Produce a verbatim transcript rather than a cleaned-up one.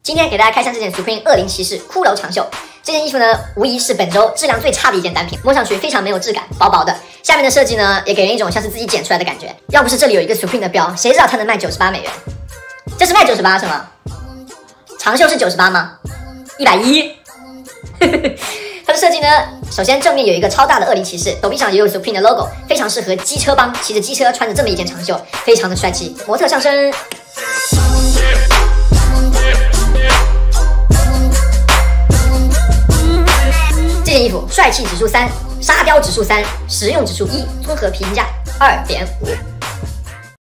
今天给大家开箱这件 Supreme 二零骑士骷髅长袖。这件衣服呢，无疑是本周质量最差的一件单品，摸上去非常没有质感，薄薄的。下面的设计呢，也给人一种像是自己剪出来的感觉。要不是这里有一个 Supreme 的标，谁知道它能卖九十八美元？这是卖九十八是吗？长袖是九十八吗？一百一。它的设计呢，首先正面有一个超大的恶灵骑士，手臂上也有 Supreme 的 logo， 非常适合机车帮，骑着机车穿着这么一件长袖，非常的帅气。模特上身。这件衣服帅气指数三，沙雕指数三，实用指数一，综合评价二点五。